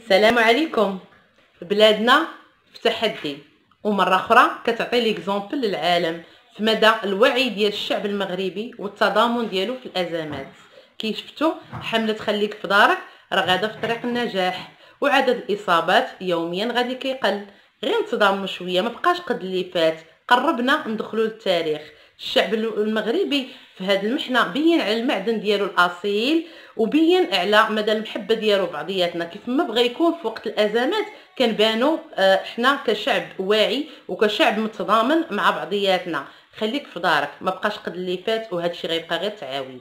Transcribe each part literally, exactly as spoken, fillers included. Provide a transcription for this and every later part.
السلام عليكم. بلادنا في تحدي، ومره اخرى كتعطي ليكزامبل للعالم في مدى الوعي ديال الشعب المغربي والتضامن ديالو في الازمات. كي شفتوا حمله خليك في دارك راه غاده في طريق النجاح، وعدد الاصابات يوميا غادي كيقل. غير نتضامنوا شويه، ما بقاش قد اللي فات، قربنا ندخلوا للتاريخ. الشعب المغربي في هذه المحنه بين على المعدن ديالو الاصيل، وبين على مدى المحبه ديالو بعضياتنا. كيف ما بغى يكون في وقت الازمات كنبانو احنا كشعب واعي وكشعب متضامن مع بعضياتنا. خليك في دارك، ما بقاش قد اللي فات، وهذا الشيء غيبقى غير تعاود.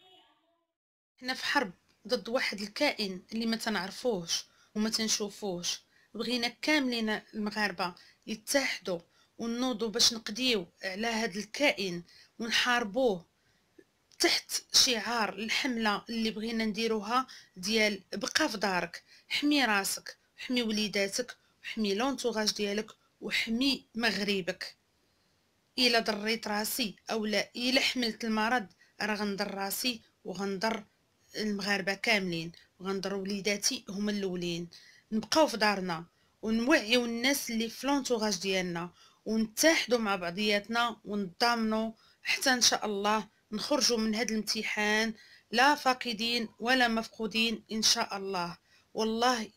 حنا في حرب ضد واحد الكائن اللي ما تنعرفوش وما تنشوفوش. بغينا كاملين المغاربه يتحدوا ونوضوا باش نقضيو على هذا الكائن ونحاربوه تحت شعار الحمله اللي بغينا نديروها ديال بقى في دارك، حمي راسك، حمي وليداتك، حمي لونطوغاج ديالك، وحمي مغربك. الا ضريت راسي او لا الا حملت المرض راه غنضر راسي وغنضر المغاربه كاملين، وغنضر وليداتي هما الاولين. نبقاو في دارنا ونوعيو الناس اللي في لونطوغاج ديالنا ونتحدوا مع بعضياتنا ونضامنوا حتى ان شاء الله نخرجوا من هذا الامتحان لا فاقدين ولا مفقودين ان شاء الله. والله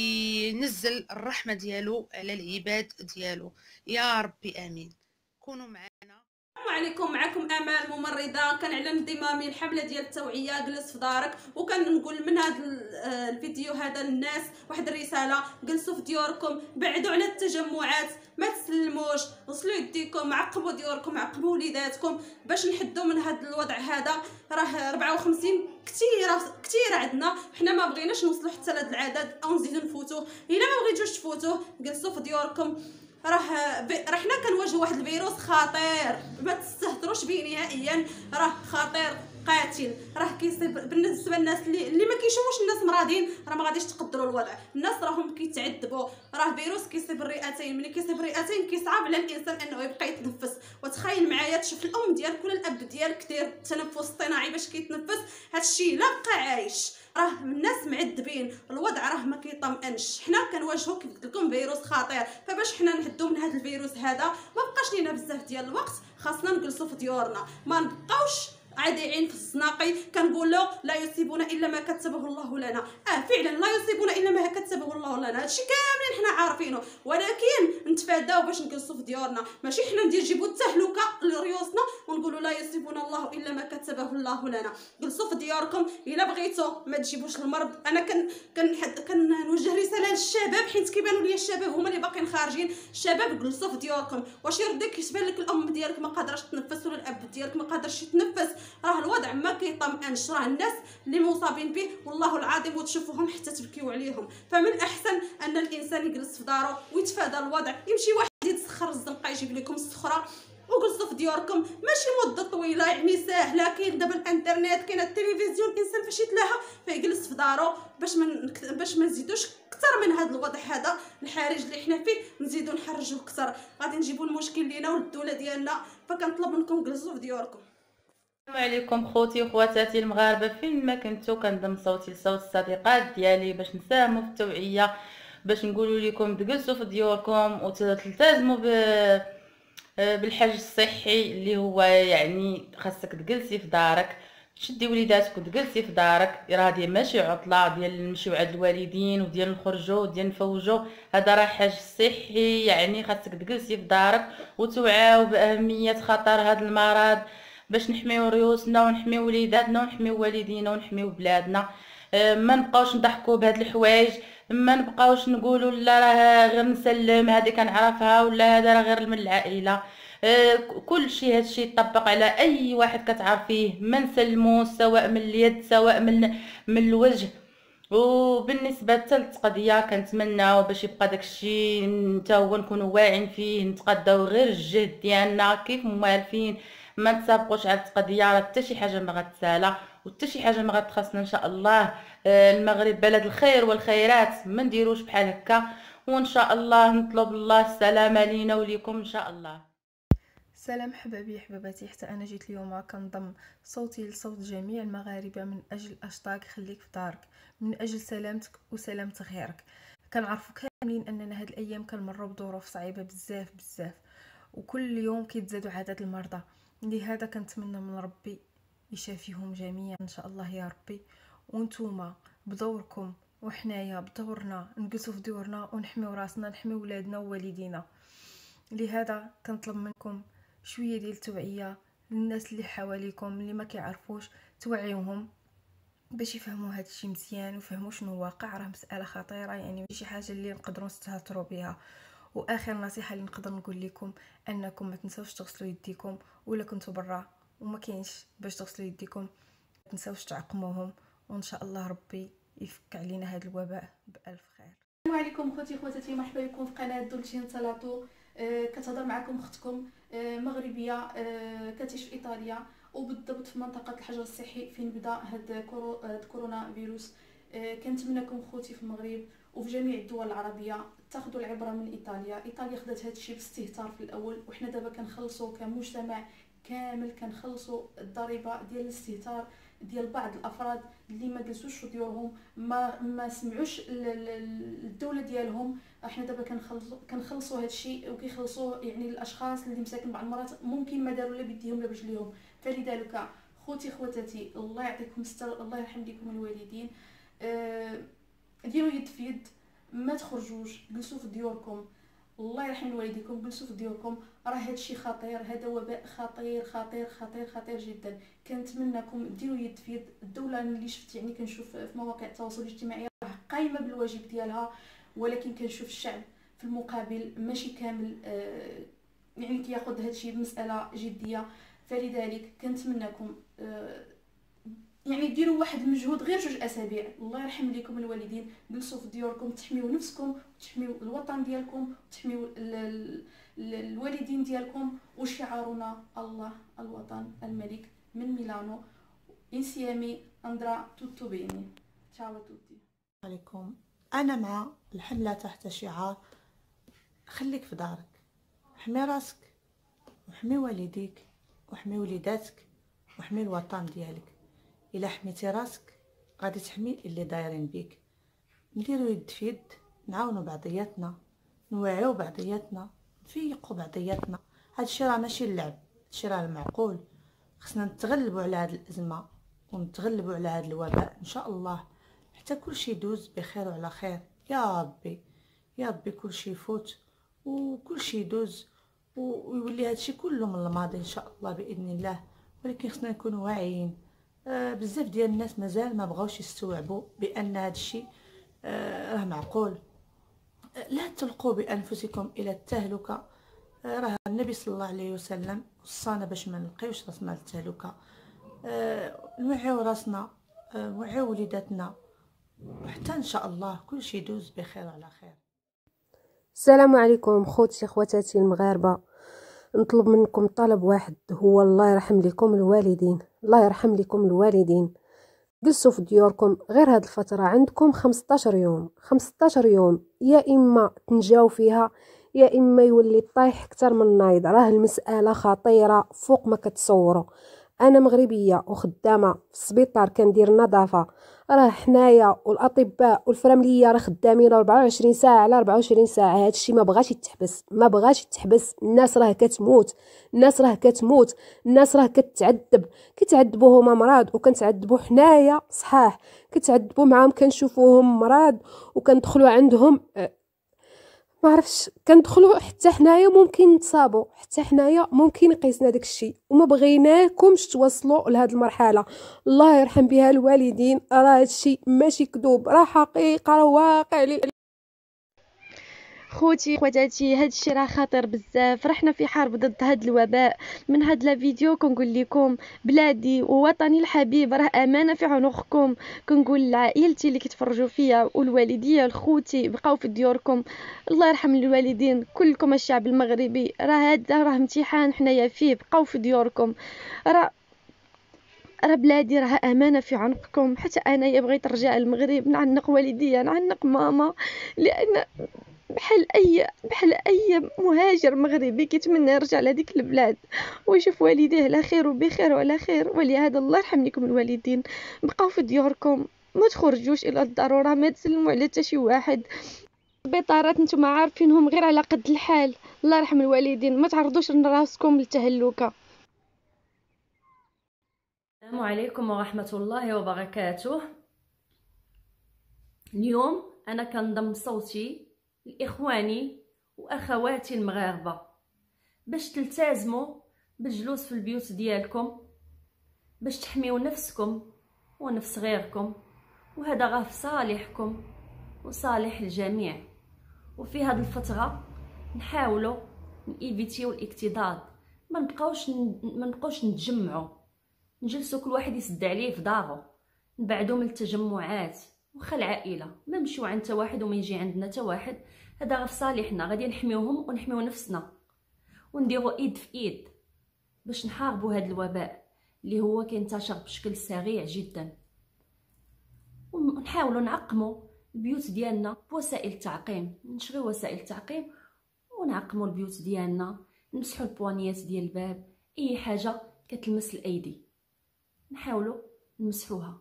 ينزل الرحمه ديالو على العباد ديالو يا ربي امين. كونوا معنا. السلام عليكم، معكم امال ممرضه. كنعلن انضمامي الحمله ديال التوعيه جلس في دارك، وكنقول من هذا الفيديو هذا للناس واحد الرساله: جلسوا في ديوركم، بعدوا على التجمعات، ما تسلموش، غسلوا يديكم، عقبوا ديوركم، عقبوا وليداتكم باش نحدوا من هذا الوضع هذا. راه أربعة وخمسين كثيره كثيره عندنا، حنا ما بغيناش نوصلوا حتى لهذا العدد او نزيدوا نفوتوه. الا ما بغيتوش تفوتوه جلسوا في ديوركم. راه راه حنا كنواجهوا واحد الفيروس خطير، ما تستهتروش به نهائيا، راه خطير قاتل. راه كيصيب بالنسبه للناس اللي, اللي ما كيشوفوش الناس مرضين، راه ما غاديش تقدروا الوضع. الناس راهم كيتعذبوا، راه فيروس كيصيب الرئتين، ملي كيصيب الرئتين كيصعب على الانسان انه يبقى يتنفس. وتخيل معايا تشوف الام ديالك ولا الاب ديالك دير التنفس الاصطناعي باش كيتنفس، هادشي لا بقى عايش. راه الناس معذبين، الوضع راه ما كيطمئنش. حنا كنواجهوا كيف قلت لكم فيروس خطير، فباش حنا نهدوا من هذا الفيروس هذا ما بقاش لينا بزاف ديال الوقت، خاصنا نجلسوا في ديورنا، ما نبقاوش عاديين في الزناقي كنقولوا لا يصيبنا الا ما كتبه الله لنا. اه فعلا لا يصيبنا الا ما كتبه الله لنا، هادشي كاملين حنا عارفينه، ولكن نتفاداو باش نجلسوا في ديورنا. ماشي حنا ندير نجيبوا التهلكه لريوسنا ونقولوا لا يصيبنا الله الا ما كتبه الله لنا. جلسوا في ديوركم. الا بغيتوا ما تجيبوش المرض. انا كن كنوجه رساله للشباب، حيت كيبانوا لي الشباب هما اللي باقيين خارجين. الشباب جلسوا في ديوركم. واش يرضيك يتبان لك الام ديالك ما قادراش تنفس ولا الاب ديالك ما قادرش يتنفس؟ راه الوضع ما كيطمئنش، راه الناس اللي مصابين به والله العظيم وتشوفوهم حتى تبكيو عليهم. فمن الاحسن ان الانسان يجلس في داره ويتفادى الوضع. يمشي واحد يتسخر الزنقه يجيب لكم السخره، وجلسوا في ديوركم. ماشي مده طويله يعني ساهله، كاين دابا الانترنت، كاين التلفزيون، الانسان فاش يتلاها فيجلس في دارو باش ما باش ما نزيدوش اكثر من هذا الوضع هذا الحرج اللي حنا فيه، نزيدو نحرجوه اكثر، غادي نجيبوا المشكل لينا وللدوله ديالنا. فكنطلب منكم جلسوا في ديوركم. السلام عليكم خوتي وخواتاتي المغاربه فين ما كنتو، كنضم صوتي لصوت الصديقات ديالي باش نساهموا في التوعيه، باش نقولوا لكم تجلسوا في ديوركم وتلتزموا ب بالحجر الصحي اللي هو يعني خاصك تجلسي في دارك، تشدي وليداتك وتجلسي في دارك. راه هذه ماشي عطله ديال نمشيو عند الوالدين وديال نخرجوا وديال نفوجوا، هذا راه حجر صحي، يعني خاصك تجلسي في دارك وتوعاو باهميه خطر هذا المرض باش نحميو ريوسنا ونحميو وليداتنا ونحميو والدينا ونحميو بلادنا. ما نبقاوش نضحكوا بهاد الحوايج، ما نبقاوش نقولوا لا راه غير نسلم هذه كنعرفها ولا هذا راه غير من العائله. كل شيء هذا الشيء يطبق على اي واحد كتعرفيه، ما نسلموا سواء من اليد سواء من من الوجه. وبالنسبه حتى للتقضيه كنتمناو باش يبقى داكشي نتا هو نكونوا واعين فيه، نتقداو غير الجهد ديالنا كيف موالفين، ما نتسابقوش على التقضيه. راه حتى شي حاجه ما غتسالى وحتى شي حاجه ما غتخصنا ان شاء الله. المغرب بلد الخير والخيرات، ما نديروش بحال هكا، وان شاء الله نطلب الله السلامه لينا وليكم ان شاء الله. سلام حبابي حباباتي، حتى انا جيت اليوم كنضم صوتي لصوت جميع المغاربه من اجل اشتاق خليك في دارك، من اجل سلامتك وسلامه غيرك. كنعرفوا كاملين اننا هاد الايام كنمروا بظروف صعيبه بزاف بزاف، وكل يوم كيتزادوا عدد المرضى. لهذا كنتمنى من ربي يشافيهم جميعا ان شاء الله يا ربي. وانتوما بدوركم وحنايا بدورنا نجلسوا في ديورنا ونحميو راسنا، نحميو ولادنا ووالدينا. لهذا كنطلب منكم شويه ديال التوعيه للناس اللي حواليكم اللي ما كيعرفوش، توعيوهم باش يفهموا هذا الشيء مزيان ويفهموا شنو واقع. راه مساله خطيره، يعني ماشي حاجه اللي نقدروا نستهتروا بها. واخر نصيحه اللي نقدر نقول لكم انكم ما تنساوش تغسلوا يديكم، ولا كنتوا برا وما كاينش باش تغسلوا يديكم ما تنساوش تعقموهم، وان شاء الله ربي يفك علينا هذا الوباء بالف خير. السلام عليكم خوتي خواتاتي، مرحبا بكم في قناه دولتشي نتلاطو. آه كتهضر معكم اختكم آه مغربيه آه كتعيش في ايطاليا، وبالضبط في منطقه الحجر الصحي فين بدا هاد كورو هاد كورونا فيروس. آه كنتمنىكم خوتي في المغرب وفي جميع الدول العربيه تاخذوا العبره من ايطاليا. ايطاليا خدات هاد الشيء باستهتار في الاول، وحنا دابا كنخلصوا كمجتمع كامل كنخلصوا الضريبه ديال الاستهتار ديال بعض الافراد اللي ما جلسوش في ديورهم، ما ما سمعوش الدوله ديالهم. احنا دابا كنخلصوا كنخلصوا هذا الشيء وكيخلصوا يعني الاشخاص اللي مساكن بعض المرات ممكن ما داروا لا بيديهم لا برجليهم. فلذلك خوتي خواتاتي الله يعطيكم الستر، الله يرحم لكم الوالدين. آه ديروا يد في يد، ما تخرجوش، جلسوا في ديوركم، الله يرحم والديكم، جلسوا في ديوركم. راه هادشي خطير، هذا وباء خطير خطير خطير خطير جدا. كنتمنىكم ديروا يد في يد. الدوله اللي شفت يعني كنشوف في مواقع التواصل الاجتماعي راه قايمه بالواجب ديالها، ولكن كنشوف الشعب في المقابل ماشي كامل آه يعني كياخذ هادشي بمساله جديه. فلذلك كنتمنىكم آه يعني ديروا واحد المجهود غير جوج اسابيع، الله يرحم لكم الوالدين، جلسوا في ديوركم، تحميو نفسكم وتحميو الوطن ديالكم وتحميو الوالدين ديالكم. وشعارنا الله الوطن الملك. من ميلانو، انسيامي اندرا توتو بيني. تشاو توتي. عليكم، انا مع الحمله تحت شعار خليك في دارك، حمي راسك وحمي والديك وحمي وليداتك وحمي الوطن ديالك. الا حميتي راسك غادي تحمي اللي دايرين بيك. نديرو يد في يد، نعاونوا بعضياتنا، نوعيو بعضياتنا، نفيقوا بعضياتنا. هادشي راه ماشي اللعب، هادشي راه المعقول. خصنا نتغلبوا على هاد الازمه ونتغلبوا على هاد الوباء ان شاء الله، حتى كلشي يدوز بخير وعلى خير يا ربي. يا ربي كلشي يفوت وكلشي يدوز ويولي هادشي كله من الماضي ان شاء الله باذن الله. ولكن خصنا نكونوا واعيين. آه بزاف ديال الناس مازال ما بغاوش يستوعبوا بان هذا الشيء آه راه معقول. آه لا تلقوا بانفسكم الى التهلكه. آه راه النبي صلى الله عليه وسلم وصانا باش ما نلقيوش راسنا للتهلكه. آه نوعيو راسنا، آه نوعيو وليداتنا، وحتى ان شاء الله كل شيء يدوز بخير وعلى خير. السلام عليكم خوتي خواتاتي المغاربه، نطلب منكم طلب واحد، هو الله يرحم لكم الوالدين، الله يرحم لكم الوالدين. جلسوا في ديوركم غير هاد الفتره، عندكم خمسطاش يوم، خمسطاش يوم يا اما تنجاو فيها يا اما يولي طايح اكثر من النايض. راه المساله خطيره فوق ما كتصوروا. انا مغربيه وخدامه في السبيطار كندير النظافه، راه حنايا والاطباء والفرامليه راه خدامين أربعة وعشرين ساعه على أربعة وعشرين ساعه. هادشي ما بغاش يتحبس، ما بغاش يتحبس. الناس راه كتموت، الناس راه كتموت، الناس راه كتعذب. كيتعذبوا هما مراد وكنتعذبوا حنايا صحاح، كتعذبوا معاهم، كنشوفوهم مراد وكندخلوا عندهم ما عرفش، كندخلوا حتى حنايا ممكن نتصابوا، حتى حنايا ممكن يقيسنا داك الشيء، وما بغيناكمش توصلوا لهاد المرحله. الله يرحم بها الوالدين. راه هادشي ماشي كذوب، راه حقيقه، راه واقع. خوتي خواتاتي هادشي راه خطير بزاف. رحنا في حرب ضد هاد الوباء. من هاد لا فيديو كنقول لكم بلادي ووطني الحبيب راه امانه في عنقكم. كنقول لعائلتي اللي كيتفرجوا فيا والوالديه لخوتي بقاو في ديوركم، الله يرحم الوالدين كلكم الشعب المغربي. راه هذا راه امتحان حنايا فيه، بقاو في ديوركم. راه راه بلادي راه امانه في عنقكم. حتى انايا بغيت نرجع للمغرب، نعنق والديا، نعنق ماما، لان بحال اي بحال اي مهاجر مغربي كيتمنى يرجع لهذيك البلاد ويشوف والديه على خير وبخير وعلى خير. ولهذا الله يرحم لكم الوالدين، بقاو في ديوركم، ما تخرجوش الا الضروره، ما تسلموا على حتى شي واحد. البطارات نتوما عارفينهم غير على قد الحال. الله يرحم الوالدين، ما تعرضوش راسكم للتهلكه. السلام عليكم ورحمة الله وبركاته. اليوم أنا كنضم صوتي لإخواني وأخواتي المغاربة باش تلتزموا بالجلوس في البيوت ديالكم، باش تحميو نفسكم ونفس غيركم، وهذا غا في صالحكم وصالح الجميع. وفي هذه الفترة نحاولوا نيفيتيو الاكتظاظ، ما نبقاوش ما نبقاوش نتجمعوا، نجلسوا كل واحد يسد عليه في دارو، نبعدوا من التجمعات. وخا العائله ما نمشيو عند حتى واحد وما يجي عندنا حتى واحد، هذا غير في صالحنا. غادي نحميوهم ونحميو نفسنا ونديروا ايد في ايد باش نحاربوا هذا الوباء اللي هو كينتشر بشكل سريع جدا. ونحاولوا نعقموا البيوت ديالنا بوسائل التعقيم، نشريو وسائل التعقيم ونعقموا البيوت ديالنا، نمسحوا البوانيات ديال الباب، اي حاجه كتلمس الايدي نحاولوا نمسحوها.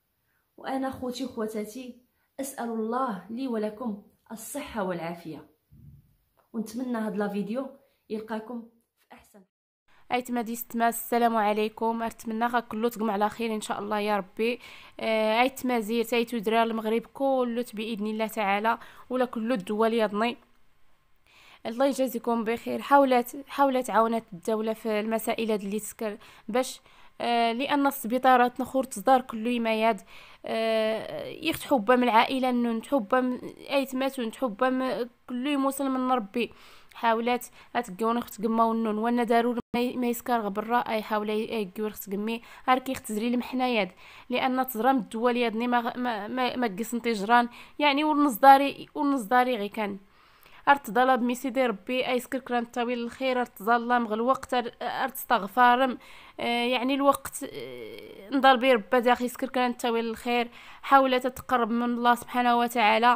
وانا خوتي وخواتاتي اسال الله لي ولكم الصحه والعافيه، ونتمنى هاد لا فيديو يلقاكم في احسن. ايت مادي ستماس، السلام عليكم. ارتمنى كلو تقم على خير ان شاء الله يا ربي. ايت مازير تايتو درار المغرب كله باذن الله تعالى، ولا كله الدول يضني. الله يجازيكم بخير. حاولت حاولت عاونت الدوله في المسائل هاد اللي تسكر باش آه لان السبيطارات نخور تصدار كل يماياد آه يفتحوا با من العائله انه نتحبا ايتمات ونتحبا كل مسلم من ربي. حاولات اتقون اخت قماو النون وانا ضروري ما يسكر برا اي حاول يقيو اخت قمي هاركي اختزري المحنايات لان تزرام الدول يدني ما ما ما, ما قسنتي جران يعني ونصداري ونصداري غي كان ارتضل بميسيدي ربي ايسكر كران طويل الخير ارتظلم غ الوقت ارتستغفارم آه يعني الوقت آه نضل بي ربا داخل يسكر كران طويل الخير. حاولت تتقرب من الله سبحانه وتعالى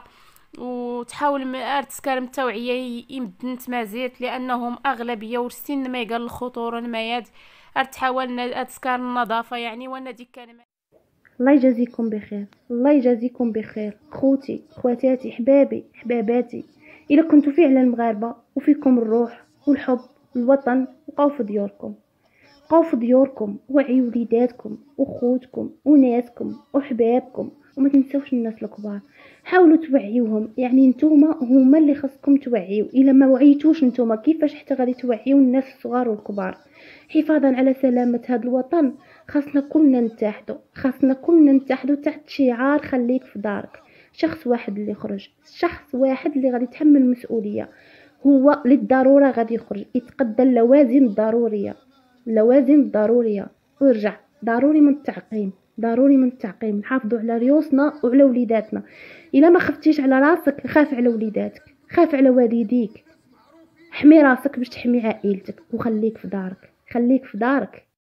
وتحاول ارتسكرم التوعيه يمدنت مازيت لانهم اغلبيه والسن ما يقال الخطوره المياد ارتحاول اتسكر النظافه يعني وانا ديك كان. الله يجازيكم بخير، الله يجازيكم بخير خوتي خواتاتي حبابي حباباتي. إلا كنتوا فعلا المغاربة وفيكم الروح والحب الوطن، بقاو في ديوركم، بقاو في ديوركم، وعيوا وليداتكم وخوتكم وناسكم وحبابكم، وما تنسوش الناس الكبار. حاولوا توعيوهم، يعني نتوما هما اللي خاصكم توعيو. الا ما وعيتوش نتوما كيفاش حتى غادي توعيو الناس الصغار والكبار؟ حفاظا على سلامه هذا الوطن خاصنا كلنا نتحدوا، خاصنا كلنا نتحدوا تحت شعار خليك في دارك. شخص واحد اللي يخرج، شخص واحد اللي غادي يتحمل المسؤوليه، هو للضروره غادي يخرج يتقدى اللوازم الضروريه، اللوازم الضروريه ويرجع. ضروري من التعقيم، ضروري من التعقيم. نحافظوا على ريوسنا وعلى وليداتنا. الا ما خفتيش على راسك خاف على وليداتك، خاف على والديك. حمي راسك باش تحمي عائلتك وخليك في دارك، خليك في دارك.